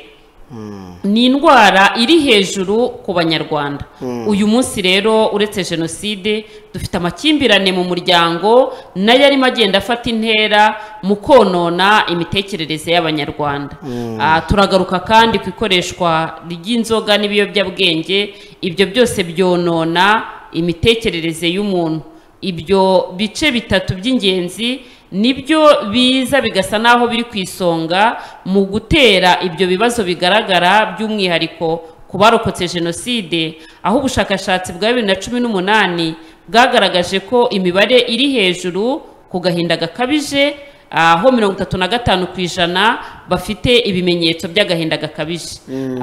S3: ni indwara iri hejuru ku banyarwanda. Uyu munsi rero uretse jenoside dufite amakimbirane mu muryango nayo arimo agenda afata intera mu konona imitekerereze y'abanyarwanda. Ah, turagaruka kandi ku ikoreshwa ry'inzoga n'ibiyobyabwenge. Ibyo byose byonona imitekerereze y'umuntu. Ibyo bice bitatu by'ingenzi nibyo biza bigasa naho biri ku isonga mu gutera ibyo bibazo bigaragara by'umwihariko ku barokotse jenoside, aho ubushakashatsi bwa bibiri na cumi n'umunani bwagaragaje ko imibare iri hejuru ku gahinda gakabije, aho mirongo itatu na gatanu ku ijana bafite ibimenyetso by'agahinda gakabije.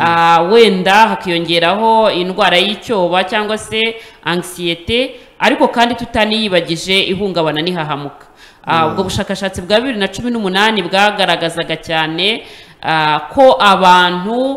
S3: Wenda hakiyongeraho indwara y'icyoba cyangwa se anxiety, ariko kandi tutaniyibagije ihungabana n'ihahamuka. Ubwo bushakashatsi bwa bibiri na cumi n'umunani bwagaragazaga cyane ko abantu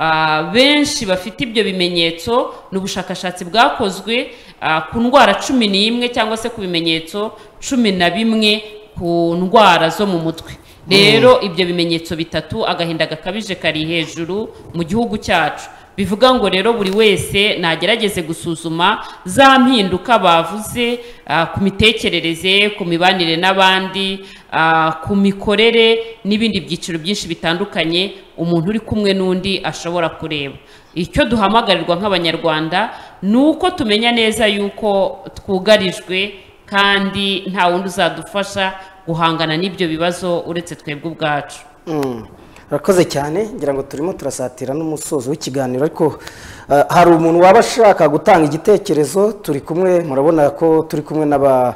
S3: benshi bafite ibyo bimenyetso. Ni ubushakashatsi bwakozwe ku ndwara cumi n'imwe cyangwa se ku bimenyetso cumi na bimwe ku ndwara zo mu mutwe. Rero ibyo bimenyetso bitatu, agahinda gakabije kari hejuru mu gihugu cyacu. Bivuga ngo rero buri wese nagerageze gusuzuma za mpinduka bavuze ku mitekerereze, ku mibanire n'abandi, ku mikorere n'ibindi byiciro byinshi bitandukanye umuntu uri kumwe n'undi ashobora kureba. Icyo duhamagarirwa nk'Abanyarwanda ni uko tumenya neza yuko twugarijwe kandi nta wundi uzadufasha guhangana n'ibyo bibazo uretse twebwe ubwacu.
S1: Urakoze cyane, ngira ngo turimo turasatira n'umusozo w'ikiganiro, ariko hari umuntu waba ashaka gutanga igitekerezo. Turi kumwe, murabona ko turi kumwe n'aba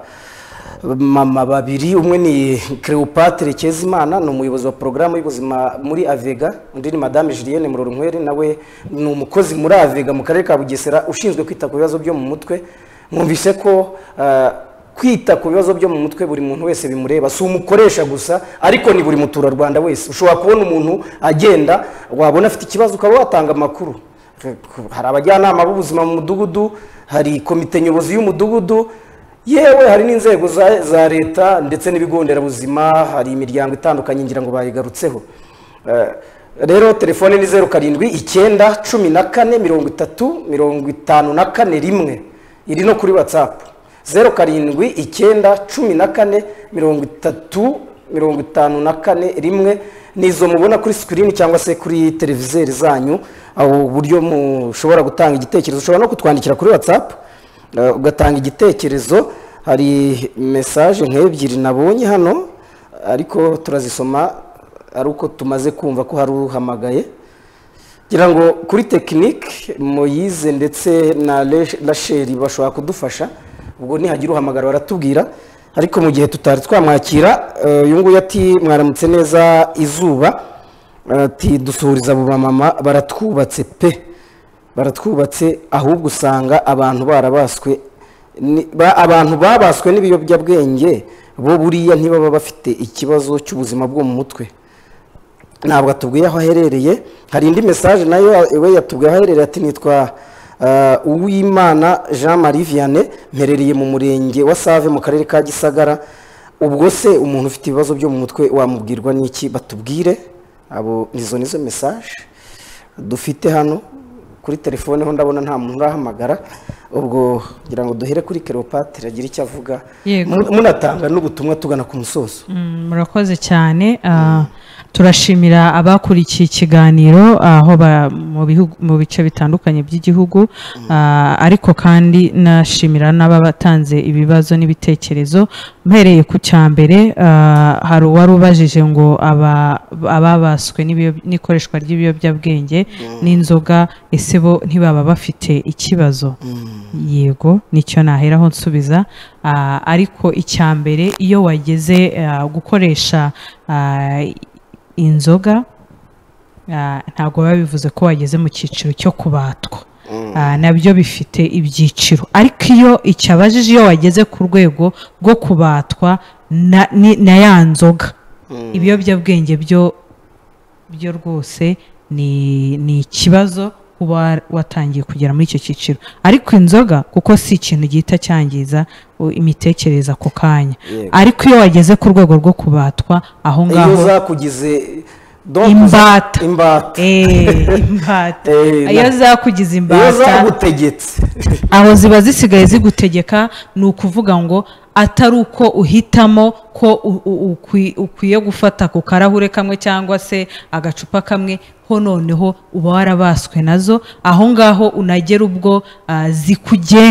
S1: mama babiri. Umwe ni Cleopatre Kezimana, ni umuyobozi wa porogaramu y'ubuzima muri Avega. Undi ni Madame Julienne Murorunkwere, nawe ni umukozi muri Avega mu karere ka Bugesera ushinzwe kwita ku bibazo byo mu mutwe. Mwumvise ko kwita ku bibazo byo mu mutwe buri muntu wese bimureba, si umukoresha gusa, ariko ni buri muturarwanda wese. Ushobora kubona umuntu agenda, wabona afite ikibazo ukaba watanga amakuru. Hari abajyanama b'ubuzima mu mudugudu, hari komite nyobozi y'umudugudu, yewe hari n'inzego za leta ndetse n'ibigo nderabuzima, hari imiryango itandukanye ngira ngo bayigarutseho. Rero telefone ni zeru karindwi icyenda cumi na kane mirongo itatu mirongo itanu na kane rimwe, iri no kuri WhatsApp zeru karindwi icyenda cumi na kane mirongo itatu mirongo itanu na kane rimwe. Nizo mubona kuri screen cyangwa se kuri televizeri zanyu, aho buryo mushobora gutanga igitekerezo. Ushobora no kutwandikira kuri WhatsApp ugatanga igitekerezo. Hari message nk'ebyiri nabonye hano, ariko turazisoma ari uko tumaze kumva ko hari uhamagaye. Ngira ngo kuri tekinike Moyize ndetse na Rachel bashobora kudufasha, ubwo nihagira uhamagara baratubwira. Ariko mu gihe tutari twamwakira, uyu nguyu ati mwaramutse neza Izuba, ati dusuhuriza abo mama baratwubatse pe, baratwubatse, ahubwo usanga abantu barabaswe, abantu babaswe n'ibiyobyabwenge bo buriya ntibaba bafite ikibazo cy'ubuzima bwo mu mutwe. Ntabwo atubwiye aho aherereye. Hari indi message nayo we yatubwiye aho aherereye, ati nitwa Uwimana Jean Marie Vianney, mperereye mu murenge wa Save mu karere ka Gisagara. Ubwo se umuntu ufite ibibazo byo mu mutwe wamubwirwa n'iki? Batubwire. Abo nizo nizo message dufite hano kuri telefone ho, ndabona nta muntu urahamagara. Ubwo ngira ngo duhere kuri Cleopatre agira icyo avuga, munatanga n'ubutumwa tugana ku musozo.
S2: Murakoze cyane. Turashimira abakurikiye ikiganiro aho mu bice bitandukanye by'igihugu, ariko kandi nashimira n'ababatanze ibibazo n'ibitekerezo. Mpereye ku cyambere, hari uwari ubajije ngo ababaswe n'ikoreshwa ry'ibiyobyabwenge n'inzoga ese bo ntibaba bafite ikibazo? Yego, nicyo naheraho nsubiza. Ariko icyambere, iyo wageze gukoresha inzoga, ntabwo biba bivuze ko wageze mu cyiciro cyo kubatwa. Nabyo bifite ibyiciro, ariko iyo icyabajije iyo wageze ku rwego rwo kubatwa na ya nzoga, ibiyobyabwenge byo byo rwose ni ikibazo kuba watangiye kugera muri icyo cyiciro. Ariko inzoga kuko si ikintu gihita cyangiza imitekerereze ako kanya, ariko iyo wageze ku rwego rwo kubatwa, aho ngaho
S1: iyo zakugize
S2: imbata
S1: imbata
S2: imbata iyo zakugize imbata,
S1: iyo zagutegetse,
S2: aho ziba zisigaye zigutegeka. Ni ukuvuga ngo atari uko uhitamo ko ukwiye gufata ku karahure kamwe cyangwa se agacupa kamwe, ho noneho uba warabaswe nazo. Aho ngaho unagera ubwo zikugenga,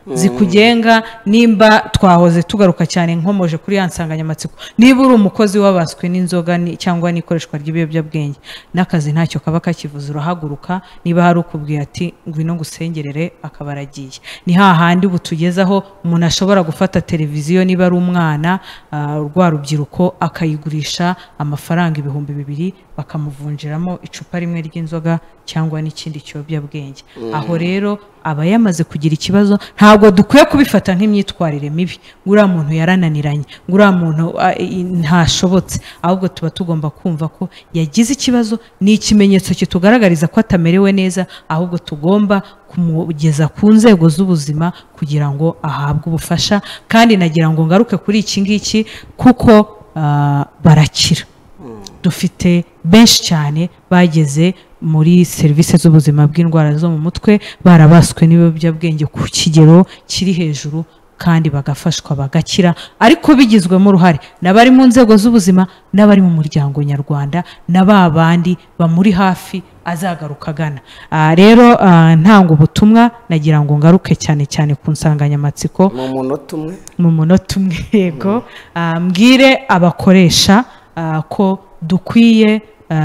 S2: zikugenga. Nimba twahoze tugaruka cyane nkomoje kuri ya nsanganyamatsiko, niba uri umukozi wabaswe n'inzoga cyangwa n'ikoreshwa ry'ibiyobyabwenge n'akazi ntacyo kaba kakivuza, urahaguruka. Niba hari ukubwiye ati ngwino ngusengerere akaba aragiye. Ni hahandi ubu tugezaho umuntu ashobora gufata televiziyo niba ari umwana rwa rubyiruko akayigurisha amafaranga ibihumbi bibiri bakamuvunjiramo icupa rimwe ry'inzoga cyangwa n'ikindi kiyobyabwenge. Aho rero aba yamaze kugira ikibazo. Ntabwo dukwiye kubifata nk'imyitwarire mibi, nguriya muntu yarananiranye, nguriya muntu ntashobotse, ahubwo tuba tugomba kumva ko yagize ikibazo, ni ikimenyetso kitugaragariza ko atamerewe neza, ahubwo tugomba kumugeza ku nzego z'ubuzima kugira ngo ahabwe ubufasha. Kandi nagira ngo ngaruke kuri iki ngiki kuko barakira. Dufite benshi cyane bageze muri serivisi z'ubuzima bw'indwara zo mu mutwe barabaswe n'ibiyobyabwenge ku kigero kiri hejuru, kandi bagafashwa bagakira, ariko bigizwemo uruhare n'abari mu nzego z'ubuzima n'abari mu muryango nyarwanda na ba bandi bamuri hafi azagaruka agana. Rero ntanga ubutumwa, nagira ngo ngaruke cyane cyane ku nsanganyamatsiko
S1: mu munota umwe
S2: mu munota umwe yego. Mbwire abakoresha ko dukwiye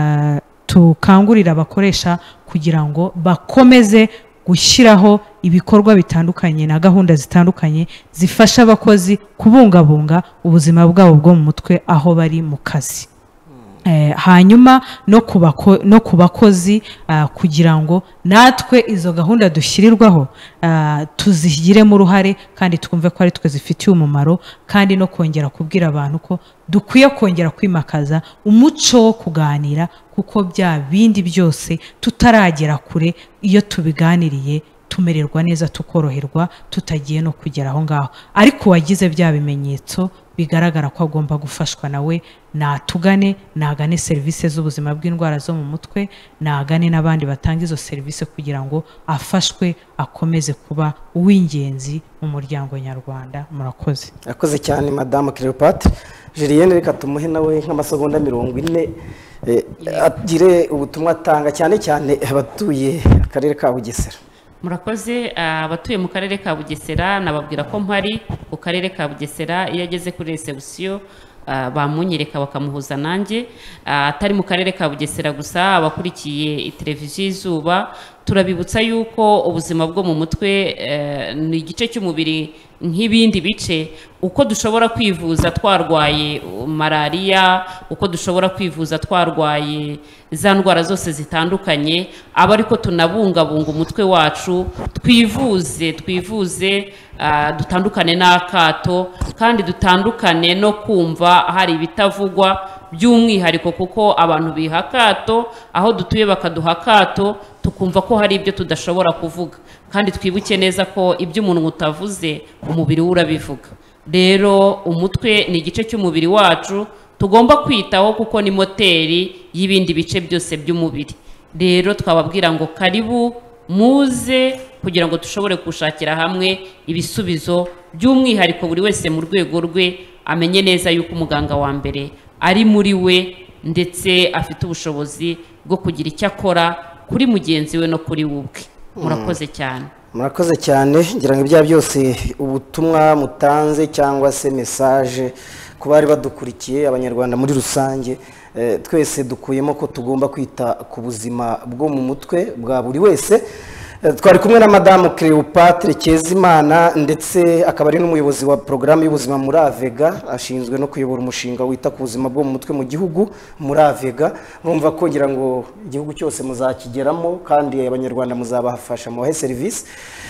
S2: tukangurira abakoresha kugira ngo bakomeze gushyiraho ibikorwa bitandukanye na gahunda zitandukanye zifasha abakozi kubungabunga ubuzima bwabo bwo mu mutwe aho bari mu kazi. Hanyuma no ku bakozi kugira ngo natwe izo gahunda dushyirirwaho tuzigiremo uruhare kandi twumve ko ari twe zifitiye umumaro, kandi no kongera kubwira abantu ko dukwiye kongera kwimakaza umuco wo kuganira, kuko bya bindi byose tutaragera kure iyo tubiganiriye tumererwa neza tukoroherwa tutagiye no kugera aho ngaho. Ariko wagize bya bimenyetso bigaragara ko agomba gufashwa, nawe natugane, nagane serivisi z'ubuzima bw'indwara zo mu mutwe, nagane n'abandi batanga izo serivisi kugira ngo afashwe akomeze kuba uw'ingenzi mu muryango nyarwanda. Murakoze.
S1: Akoze cyane Madame Cleopatre. Julienne, reka tumuhe nawe nk'amasegonda mirongo ine agire ubutumwa atanga cyane cyane abatuye akarere ka Bugesera.
S3: Murakoze. Abatuye mu karere ka Bugesera nababwira ko mpari ku karere ka Bugesera, iyo ageze kuri reception bamunyereka bakamuhuza nanjye. Atari mu karere ka Bugesera gusa, abakurikiye televiziyo Izuba turabibutsa yuko ubuzima bwo mu mutwe ni igice cy'umubiri nk'ibindi bice. Uko dushobora kwivuza twarwaye malariya, uko dushobora kwivuza twarwaye za ndwara zose zitandukanye, aba ariko tunabungabunga umutwe wacu, twivuze twivuze dutandukane n'akato, kandi dutandukane no kumva hari ibitavugwa by'umwihariko, kuko abantu biha akato aho dutuye bakaduha akato tukumva ko hari ibyo tudashobora kuvuga, kandi twibuke neza ko ibyo umuntu utavuze umubiri we urabivuga. Rero umutwe ni igice cy'umubiri wacu tugomba kwitaho kuko ni moteri y'ibindi bice byose by'umubiri. Rero twababwira ngo karibu muze kugira ngo dushobore gushakira hamwe ibisubizo, by'umwihariko buri wese mu rwego rwe amenye neza yuko umuganga wa mbere ari muri we, ndetse afite ubushobozi bwo kugira icyo akora kuri mugenzi we no kuri we ubwe. Murakoze cyane.
S1: Murakoze cyane. Ngira ngo ibya byose ubutumwa mutanze cyangwa se message ku bari badukurikiye, abanyarwanda muri rusange, twese dukuyemo ko tugomba kwita ku buzima bwo mu mutwe bwa buri wese. Twari kumwe na Madame Cleopatre Kezimana, ndetse akaba ari n'umuyobozi wa porogaramu y'ubuzima muri Avega, ashinzwe no kuyobora umushinga wita ku buzima bwo mu mutwe mu gihugu muri Avega. Mwumva ko ngira ngo igihugu cyose muzakigeramo kandi abanyarwanda muzabafasha mu bahe serivisi.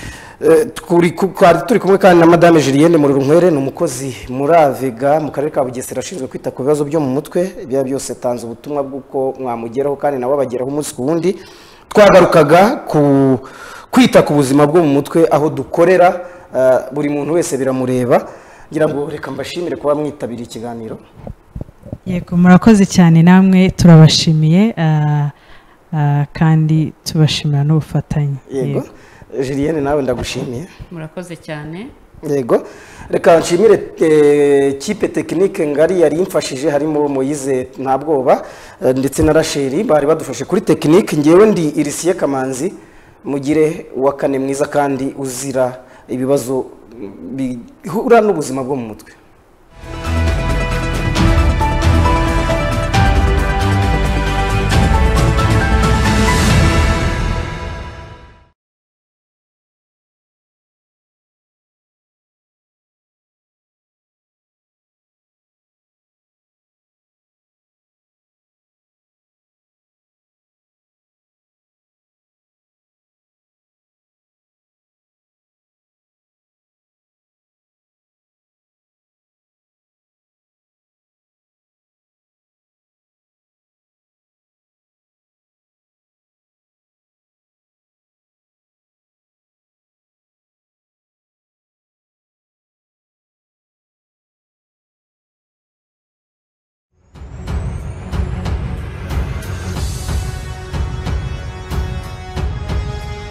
S1: Turi turi kumwe kandi na Madame Julienne Mururunkwere, ni umukozi muri Avega mu karere ka Bugesera ashinzwe kwita ku bibazo byo mu mutwe. Ibya byose tanze ubutumwa bw'uko mwamugeraho kandi nawe abageraho umunsi ku wundi. Twagarukaga ku kwita ku buzima bwo mu mutwe aho dukorera, buri muntu wese biramureba. Ngira ngo reka mbashimire kuba mwitabiriye ikiganiro.
S2: Yego, murakoze cyane, namwe turabashimiye kandi tubashimira n'ubufatanye.
S1: Yego, Julienne nawe ndagushimiye.
S3: Murakoze cyane.
S1: Yego, reka nshimire kipe tekinike ngari yari imfashije, harimo Moyize Ntabwoba ndetse na Rachel bari badufashe kuri tekinike. Ngewe ndi Irisiye Kamanzi, mugire wa kane mwiza kandi uzira ibibazo bihura n'ubuzima bwo mu mutwe.